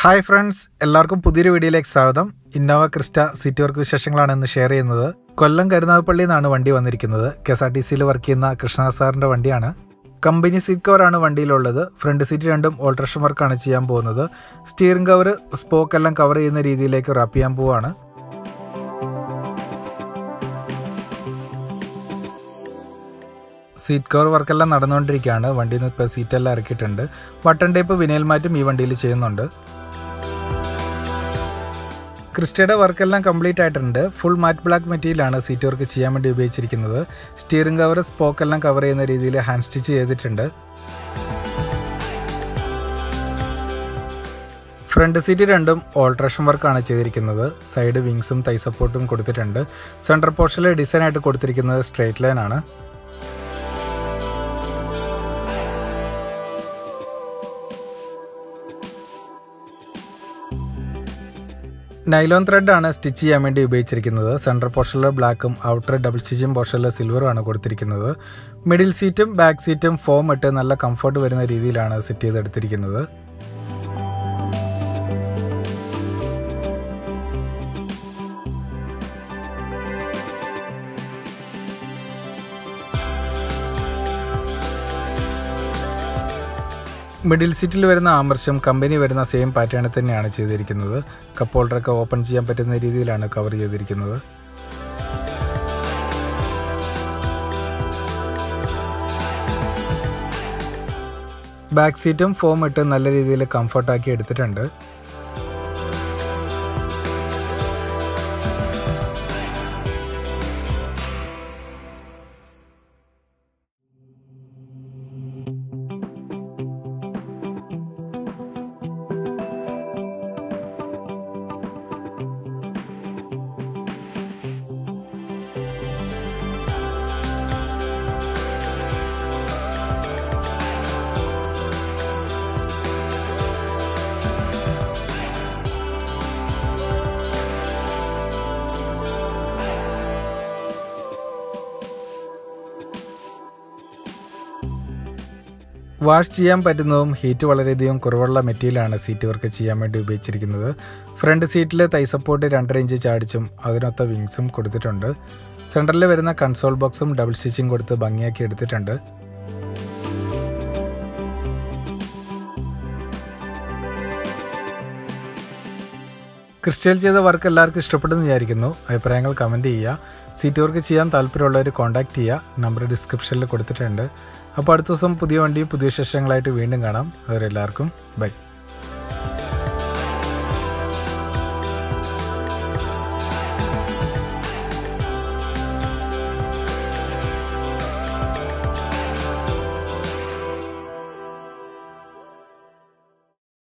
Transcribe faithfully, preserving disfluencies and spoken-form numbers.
Hi friends, എല്ലാവർക്കും പുതിയൊരു വീഡിയോയിലേക്ക് സ്വാഗതം. ഇന്നോവ ക്രിസ്റ്റ സിറ്റി വർക്ക് വിശേഷങ്ങളാണ് ഇന്ന് ഷെയർ ചെയ്യുന്നത്. കൊല്ലം കരുനാഗപ്പള്ളിയിൽ നിന്നാണ് വണ്ടി വന്നിരിക്കുന്നത്. കെ എസ് ആർ ടി സിയിൽ വർക്ക് ചെയ്യുന്ന കൃഷ്ണ സാറിൻ്റെ വണ്ടിയാണ്. കമ്പനി സീറ്റ് കവറാണ് വണ്ടിയിലുള്ളത്. ഫ്രണ്ട് സീറ്റ് രണ്ടും ഓൾട്രേഷൻ വർക്കാണ് ചെയ്യാൻ പോകുന്നത്. സ്റ്റിയറിംഗ് കവർ സ്പോക്കെല്ലാം കവർ ചെയ്യുന്ന രീതിയിലേക്ക് റാപ്പ് ചെയ്യാൻ പോവുകയാണ്. സീറ്റ് കവർ വർക്കെല്ലാം നടന്നുകൊണ്ടിരിക്കുകയാണ്. വണ്ടിയിൽ നിന്ന് ഇപ്പോൾ സീറ്റെല്ലാം ഇറക്കിയിട്ടുണ്ട്. ബട്ടൺ ടേപ്പ് വിനയൽ മാറ്റും ഈ വണ്ടിയിൽ ചെയ്യുന്നുണ്ട്. ക്രിസ്റ്റയുടെ വർക്കെല്ലാം കംപ്ലീറ്റ് ആയിട്ടുണ്ട്. ഫുൾ മാറ്റ് ബ്ലാക്ക് മെറ്റീരിയലാണ് സീറ്റ് വർക്ക് ചെയ്യാൻ വേണ്ടി ഉപയോഗിച്ചിരിക്കുന്നത്. സ്റ്റിയറിംഗ് കവർ സ്പോക്കെല്ലാം കവർ ചെയ്യുന്ന രീതിയിൽ ഹാൻഡ് സ്റ്റിച്ച് ചെയ്തിട്ടുണ്ട്. ഫ്രണ്ട് സീറ്റ് രണ്ടും ഓൾട്രേഷൻ വർക്കാണ് ചെയ്തിരിക്കുന്നത്. സൈഡ് വിങ്സും തൈ സപ്പോർട്ടും കൊടുത്തിട്ടുണ്ട്. സെൻട്രൽ പോർഷനിൽ ഡിസൈനായിട്ട് കൊടുത്തിരിക്കുന്നത് സ്ട്രെയിറ്റ് ലൈൻ ആണ്. നൈലോൺ ത്രെഡാണ് സ്റ്റിച്ച് ചെയ്യാൻ വേണ്ടി ഉപയോഗിച്ചിരിക്കുന്നത്. സെൻട്രൽ പോർഷനിൽ ബ്ലാക്കും ഔട്ടർ ഡബിൾ സ്റ്റിച്ചിങ് പോർഷനിൽ സിൽവറും ആണ് കൊടുത്തിരിക്കുന്നത്. മിഡിൽ സീറ്റും ബാക്ക് സീറ്റും ഫോം ഇട്ട് നല്ല കംഫർട്ട് വരുന്ന രീതിയിലാണ് സെറ്റ് ചെയ്തെടുത്തിരിക്കുന്നത്. മിഡിൽ സീറ്റിൽ വരുന്ന ആമർശം കമ്പനി വരുന്ന സെയിം പാറ്റേണിൽ തന്നെയാണ് ചെയ്തിരിക്കുന്നത്. കപ്പ് ഹോൾഡറൊക്കെ ഓപ്പൺ ചെയ്യാൻ പറ്റുന്ന രീതിയിലാണ് കവർ ചെയ്തിരിക്കുന്നത്. ബാക്ക് സീറ്റും ഫോം ഇട്ട് നല്ല രീതിയിൽ കംഫർട്ടാക്കി എടുത്തിട്ടുണ്ട്. വാഷ് ചെയ്യാൻ പറ്റുന്നതും ഹീറ്റ് വളരെയധികം കുറവുള്ള മെറ്റീരിയലാണ് സീറ്റ് വർക്ക് ചെയ്യാൻ വേണ്ടി ഉപയോഗിച്ചിരിക്കുന്നത്. ഫ്രണ്ട് സീറ്റിൽ തൈ സപ്പോർട്ട് രണ്ടര ഇഞ്ച് ചാടിച്ചും അതിനൊത്ത വിങ്സും കൊടുത്തിട്ടുണ്ട്. സെൻറ്ററിൽ വരുന്ന കൺസോൾ ബോക്സും ഡബിൾ സ്റ്റിച്ചിങ് കൊടുത്ത് ഭംഗിയാക്കി എടുത്തിട്ടുണ്ട്. ക്രിസ്റ്റയിൽ ചെയ്ത വർക്ക് എല്ലാവർക്കും ഇഷ്ടപ്പെടുമെന്ന് വിചാരിക്കുന്നു. അഭിപ്രായങ്ങൾ കമൻറ്റ് ചെയ്യുക. സീറ്റ് വർക്ക് ചെയ്യാൻ താല്പര്യമുള്ളവർ കോൺടാക്റ്റ് ചെയ്യുക. നമ്പർ ഡിസ്ക്രിപ്ഷനിൽ കൊടുത്തിട്ടുണ്ട്. അപ്പോൾ അടുത്ത ദിവസം പുതിയ വണ്ടിയും പുതിയ വിശേഷങ്ങളായിട്ട് വീണ്ടും കാണാം. അതുവരെ എല്ലാവർക്കും ബൈ.